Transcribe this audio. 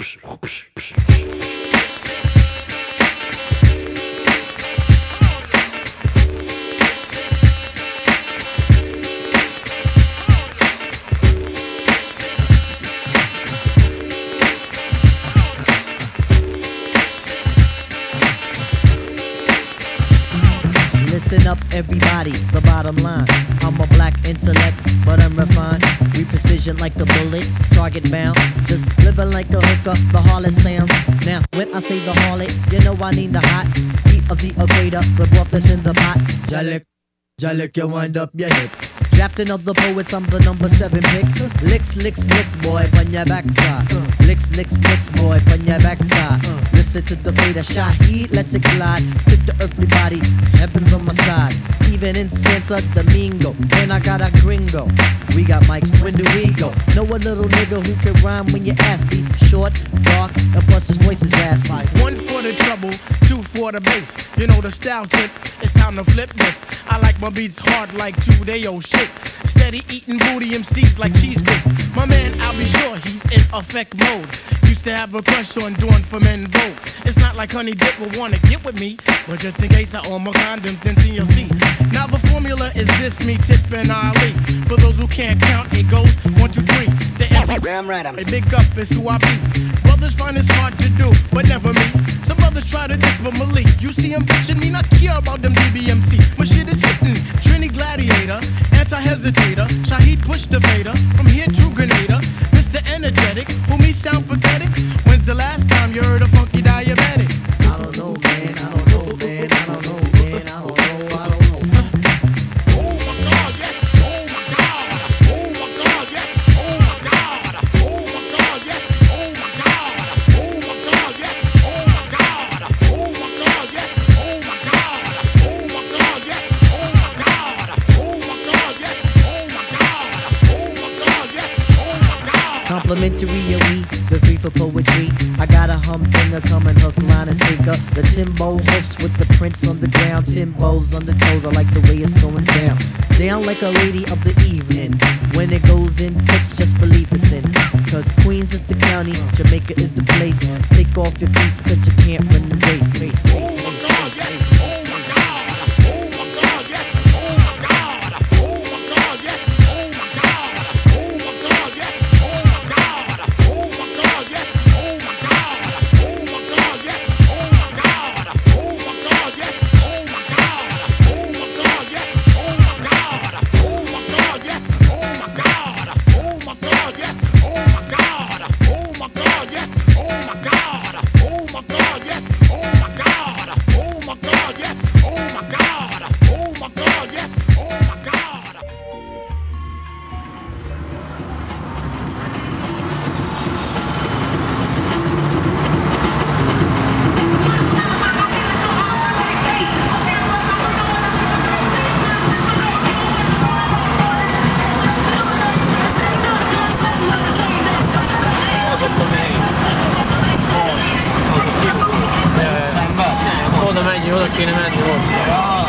Listen up, everybody, the bottom line. I'm a black intellect, but I'm refined. We precision like a bullet, target bound. Just living like a hooker, the harlot sounds. Now, when I say the harlot, you know I need the hot heat of the equator, the broth that's in the pot. Jalik, Jalik, you wind up your hip. Drafting of the poets, I'm the number 7 pick. Licks, licks, licks, boy, on your backside. Licks, licks, licks, boy, on your backside. Listen to the fader, Shaheed, let's it collide. Tip the earthly body, heaven's on my side. Even in Santo Domingo, and I got a gringo. We got mics, when do we go? Know a little nigga who can rhyme when you ask me. Short, dark, and plus his voice is raspy. 1 for the trouble, 2 for the bass. You know the style tip, it's time to flip this. I like my beats hard like 2-day-old shit. Steady eating booty MCs like cheesecakes. My man, I'll be sure he's in effect mode. Used to have a crush on doing for men vote. It's not like Honey Dip will wanna get with me, but just in case I own my condoms, then TLC. Now the formula is this, me, Tip, and Ali. For those who can't count, it goes 1, 2, 3. Damn right, I'm a big up is who I be. Brothers find it's hard to do, but never me. Some brothers try to diss but Malik. You see him bitching me, not care about them DBMC. My shit is hitting. Trini Gladiator, anti-hesitator. Shaheed push the fader. From here to Grenada. Mr. Energetic, who me sound pathetic. When's the last time you heard a funky diabetic? I don't know, man, I don't know, man, I don't know, man, I don't know, I don't know. Oh my God, yes, oh my God, oh my God, yes, oh my God, oh my God, yes, oh my God, oh my God, yes, oh my God, oh my God, yes, oh my God, oh my God, yes, oh my God, oh my God, yes, oh my God, oh my God, yes, oh my God. Complimentary and we, the 3 for poetry. I got a humdinger coming hook, line, and sinker. The Timbo hoofs with the prints on the ground. Timbos on the toes, I like the way it's going down. Down like a lady of the evening. When it goes in tits, just believe it's in. Cause Queens is the county, Jamaica is the place. Take off your boots cause you can't run the race. Oh my God, yes, oh my God, oh my God, yes, oh my God, oh my God, yes, oh my God, oh my God, yes, oh my God, oh my God, yes, oh my God, oh my God, yes, oh my God, oh my God, yes, oh my God, oh my God, yes, oh my God, oh my God, yes, oh my God, oh my God, yes, oh my God, oh my God, yes, oh my God, oh my God, yes, oh my God, oh my God, yes, oh my God, oh my God, yes, oh my God. Sembra? Un po' da meglio, ora che ne meglio.